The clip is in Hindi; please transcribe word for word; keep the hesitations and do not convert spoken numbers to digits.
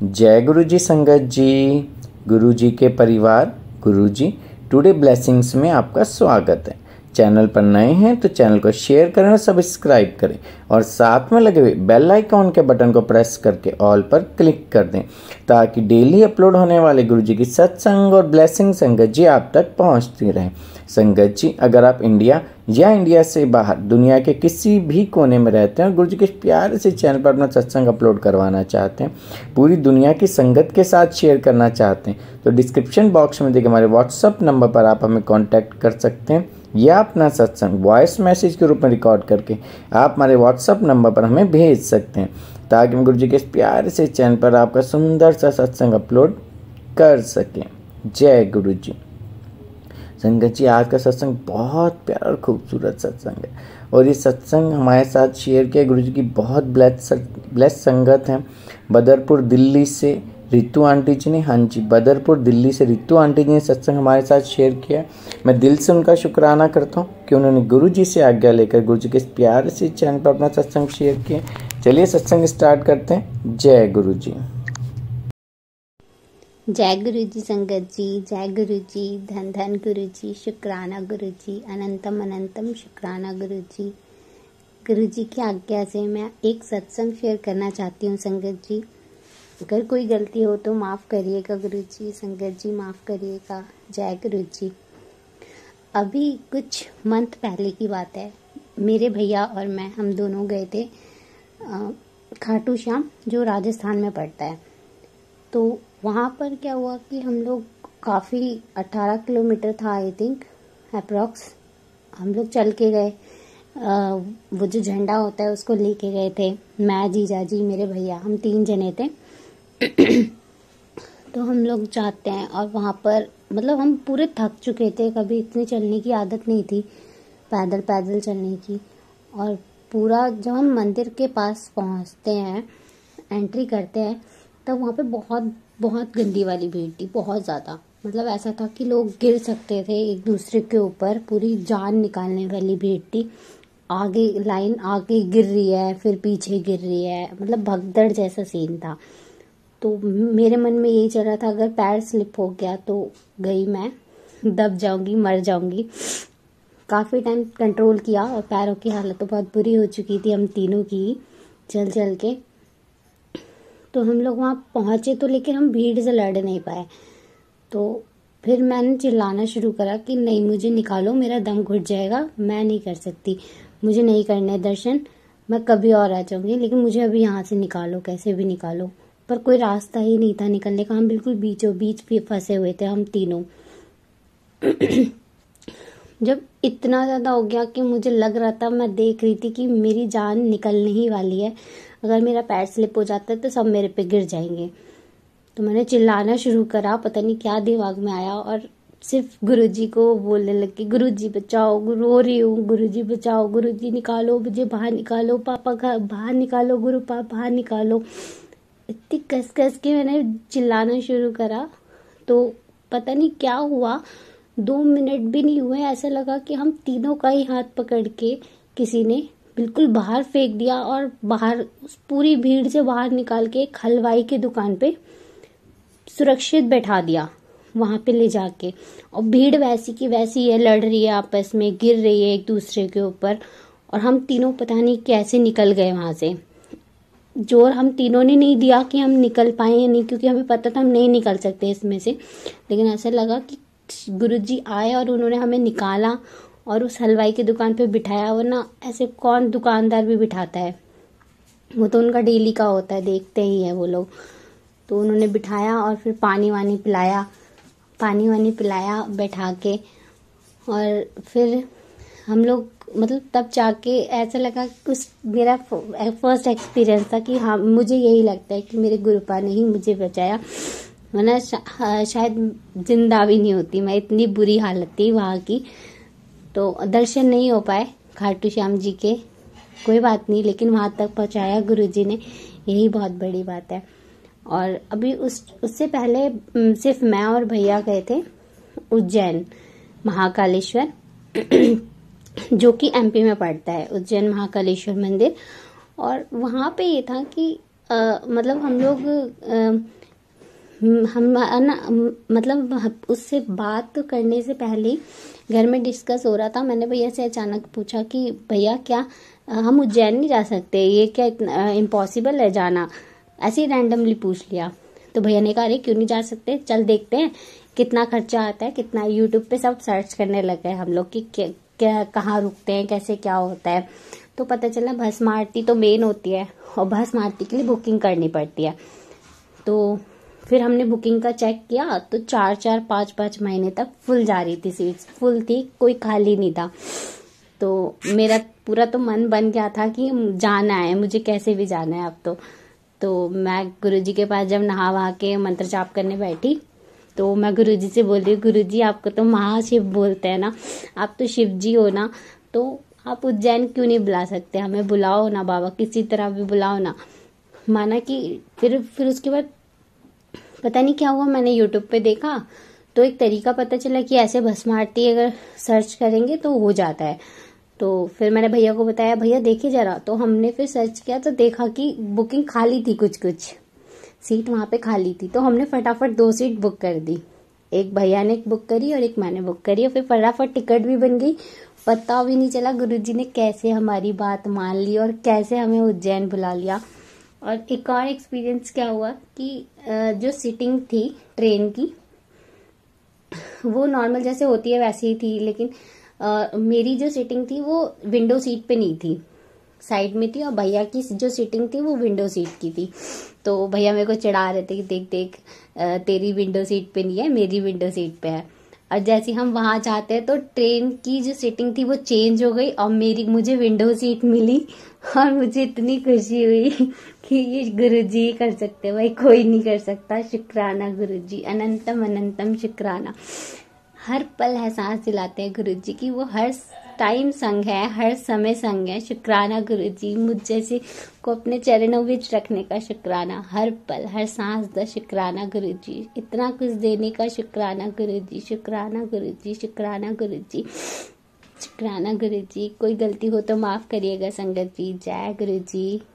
जय गुरु जी संगत जी, गुरु जी के परिवार, गुरु जी टुडे ब्लेसिंग्स में आपका स्वागत है। चैनल पर नए हैं तो चैनल को शेयर करें और सब्सक्राइब करें और साथ में लगे हुए बेल आइकॉन के बटन को प्रेस करके ऑल पर क्लिक कर दें ताकि डेली अपलोड होने वाले गुरु जी की सत्संग और ब्लेसिंग संगत जी आप तक पहुंचती रहें। संगत जी, अगर आप इंडिया या इंडिया से बाहर दुनिया के किसी भी कोने में रहते हैं और गुरु जी के प्यारे से चैनल पर अपना सत्संग अपलोड करवाना चाहते हैं, पूरी दुनिया की संगत के साथ शेयर करना चाहते हैं, तो डिस्क्रिप्शन बॉक्स में देखिए हमारे व्हाट्सअप नंबर पर आप हमें कॉन्टैक्ट कर सकते हैं या अपना सत्संग वॉइस मैसेज के रूप में रिकॉर्ड करके आप हमारे व्हाट्सअप नंबर पर हमें भेज सकते हैं ताकि हम गुरु जी के इस प्यारे से चैनल पर आपका सुंदर सा सत्संग अपलोड कर सकें। जय गुरु जी। संगत जी, आज का सत्संग बहुत प्यारा और खूबसूरत सत्संग है और ये सत्संग हमारे साथ शेयर किया गुरु जी की बहुत ब्लेस ब्लेस संगत है। बदरपुर दिल्ली से रितु आंटी जी ने, हाँ जी, बदरपुर दिल्ली से रितु आंटी जी ने सत्संग हमारे साथ शेयर किया। मैं दिल से उनका शुक्राना करता हूँ कि उन्होंने गुरु जी से आज्ञा लेकर गुरु जी के इस प्यारे से चैनल पर अपना सत्संग शेयर किया। चलिए सत्संग स्टार्ट करते हैं। जय गुरु जी। जय गुरु जी संगत जी, जय गुरु जी, धन धन गुरु जी, शुक्राना गुरु जी, अनंतम अनंतम शुक्राना गुरु जी। गुरु जी की आज्ञा से मैं एक सत्संग शेयर करना चाहती हूँ संगत जी। अगर कोई गलती हो तो माफ़ करिएगा गुरु जी, संगत जी माफ़ करिएगा। जय गुरु जी। अभी कुछ मंथ पहले की बात है, मेरे भैया और मैं हम दोनों गए थे खाटू श्याम, जो राजस्थान में पड़ता है। तो वहाँ पर क्या हुआ कि हम लोग काफ़ी अठारह किलोमीटर था आई थिंक अप्रॉक्स, हम लोग चल के गए। वो जो झंडा होता है उसको लेके गए थे, मैं, जीजा जी, मेरे भैया, हम तीन जने थे। तो हम लोग जाते हैं और वहाँ पर मतलब हम पूरे थक चुके थे, कभी इतनी चलने की आदत नहीं थी, पैदल पैदल चलने की। और पूरा जब हम मंदिर के पास पहुँचते हैं, एंट्री करते हैं, तब वहाँ पे बहुत बहुत गंदी वाली भीड़ थी, बहुत ज़्यादा। मतलब ऐसा था कि लोग गिर सकते थे एक दूसरे के ऊपर, पूरी जान निकालने वाली भीड़ थी। आगे लाइन आगे गिर रही है, फिर पीछे गिर रही है, मतलब भगदड़ जैसा सीन था। तो मेरे मन में यही चल रहा था, अगर पैर स्लिप हो गया तो गई मैं, दब जाऊंगी, मर जाऊंगी। काफ़ी टाइम कंट्रोल किया और पैरों की हालत तो बहुत बुरी हो चुकी थी हम तीनों की, चल चल के। तो हम लोग वहाँ पहुँचे तो, लेकिन हम भीड़ से लड़ नहीं पाए। तो फिर मैंने चिल्लाना शुरू करा कि नहीं, मुझे निकालो, मेरा दम घुट जाएगा, मैं नहीं कर सकती, मुझे नहीं करने दर्शन, मैं कभी और आ जाऊंगी, लेकिन मुझे अभी यहाँ से निकालो, कैसे भी निकालो। पर कोई रास्ता ही नहीं था निकलने का, हम बिल्कुल बीचों बीच भी फंसे हुए थे हम तीनों। जब इतना ज़्यादा हो गया कि मुझे लग रहा था, मैं देख रही थी कि मेरी जान निकलने ही वाली है, अगर मेरा पैर स्लिप हो जाता है तो सब मेरे पे गिर जाएंगे। तो मैंने चिल्लाना शुरू करा, पता नहीं क्या दिमाग में आया, और सिर्फ गुरुजी को बोलने लगी, गुरुजी बचाओ, रो रही हूँ, गुरुजी बचाओ, गुरुजी निकालो, मुझे बाहर निकालो, पापा का बाहर निकालो, गुरु पापा बाहर निकालो। इतनी कस कस के मैंने चिल्लाना शुरू करा। तो पता नहीं क्या हुआ, दो मिनट भी नहीं हुए, ऐसा लगा कि हम तीनों का ही हाथ पकड़ के किसी ने बिल्कुल बाहर फेंक दिया और बाहर उस पूरी भीड़ से बाहर निकाल के एक हलवाई की दुकान पे सुरक्षित बैठा दिया, वहां पे ले जाके। और भीड़ वैसी की वैसी है, लड़ रही है आपस में, गिर रही है एक दूसरे के ऊपर, और हम तीनों पता नहीं कैसे निकल गए वहां से। जोर हम तीनों ने नहीं दिया कि हम निकल पाए या नहीं, क्योंकि हमें पता था हम नहीं निकल सकते इसमें से। लेकिन ऐसा लगा कि गुरुजी आए और उन्होंने हमें निकाला और उस हलवाई की दुकान पे बिठाया, वरना ऐसे कौन दुकानदार भी बिठाता है, वो तो उनका डेली का होता है, देखते ही है वो लोग। तो उन्होंने बिठाया और फिर पानी वानी पिलाया, पानी वानी पिलाया बैठा के। और फिर हम लोग मतलब तब जाके ऐसा लगा कि उस मेरा फर्स्ट एक्सपीरियंस था कि हाँ, मुझे यही लगता है कि मेरे गुरुपा ने ही मुझे बचाया, वरना शा, शायद जिंदा भी नहीं होती मैं, इतनी बुरी हालत थी वहाँ की। तो दर्शन नहीं हो पाए खाटू श्याम जी के, कोई बात नहीं, लेकिन वहाँ तक पहुँचाया गुरुजी ने, यही बहुत बड़ी बात है। और अभी उस उससे पहले सिर्फ मैं और भैया गए थे उज्जैन महाकालेश्वर, जो कि एमपी में पड़ता है, उज्जैन महाकालेश्वर मंदिर। और वहाँ पे ये था कि आ, मतलब हम लोग आ, हम ना मतलब उससे बात करने से पहले घर में डिस्कस हो रहा था। मैंने भैया से अचानक पूछा कि भैया क्या हम उज्जैन नहीं जा सकते, ये क्या इतना इम्पॉसिबल है जाना, ऐसे ही रैंडमली पूछ लिया। तो भैया ने कहा अरे क्यों नहीं जा सकते, चल देखते हैं कितना खर्चा आता है कितना। यूट्यूब पे सब सर्च करने लग गए हम लोग कि क्या, क्या कहाँ रुकते हैं, कैसे क्या होता है। तो पता चला भस्म आरती तो मेन होती है और भस्म आरती के लिए बुकिंग करनी पड़ती है। तो फिर हमने बुकिंग का चेक किया तो चार चार पाँच पाँच महीने तक फुल जा रही थी, सीट्स फुल थी, कोई खाली नहीं था। तो मेरा पूरा तो मन बन गया था कि जाना है, मुझे कैसे भी जाना है अब तो। तो मैं गुरुजी के पास जब नहा वहा के मंत्र जाप करने बैठी तो मैं गुरुजी से बोल रही हूँ, गुरुजी आपको तो महाशिव बोलते हैं ना, आप तो शिव जी हो ना, तो आप उज्जैन क्यों नहीं बुला सकते, हमें बुलाओ ना बाबा, किसी तरह भी बुलाओ ना। माना कि फिर फिर उसके बाद पता नहीं क्या हुआ, मैंने यूट्यूब पे देखा तो एक तरीका पता चला कि ऐसे भस्म आरती अगर सर्च करेंगे तो हो जाता है। तो फिर मैंने भैया को बताया, भैया देखिए जरा। तो हमने फिर सर्च किया तो देखा कि बुकिंग खाली थी, कुछ कुछ सीट वहां पे खाली थी। तो हमने फटाफट दो सीट बुक कर दी, एक भैया ने बुक करी और एक मैंने बुक करी, और फिर फटाफट टिकट भी बन गई। पता भी नहीं चला गुरुजी ने कैसे हमारी बात मान ली और कैसे हमें उज्जैन बुला लिया। और एक और एक्सपीरियंस क्या हुआ कि जो सीटिंग थी ट्रेन की वो नॉर्मल जैसे होती है वैसे ही थी, लेकिन Uh, मेरी जो सीटिंग थी वो विंडो सीट पे नहीं थी, साइड में थी, और भैया की जो सीटिंग थी वो विंडो सीट की थी। तो भैया मेरे को चिढ़ा रहे थे कि देख देख तेरी विंडो सीट पे नहीं है, मेरी विंडो सीट पे है। और जैसे हम वहां जाते हैं तो ट्रेन की जो सीटिंग थी वो चेंज हो गई और मेरी मुझे विंडो सीट मिली। और मुझे इतनी खुशी हुई कि ये गुरुजी कर सकते, भाई कोई नहीं कर सकता। शुक्राना गुरुजी, अनंतम अनंतम शुक्राना। हर पल है सांस दिलाते हैं गुरुजी की, वो हर टाइम संग है, हर समय संग है। शुक्राना गुरुजी, मुझ जैसे को अपने चरणों में रखने का शुक्राना, हर पल हर सांस दा शुक्राना गुरुजी, इतना कुछ देने का शुक्राना गुरुजी, शुक्राना गुरुजी, शुक्राना गुरुजी, शुक्राना गुरुजी। कोई गलती हो तो माफ करिएगा संगत जी। जय गुरुजी।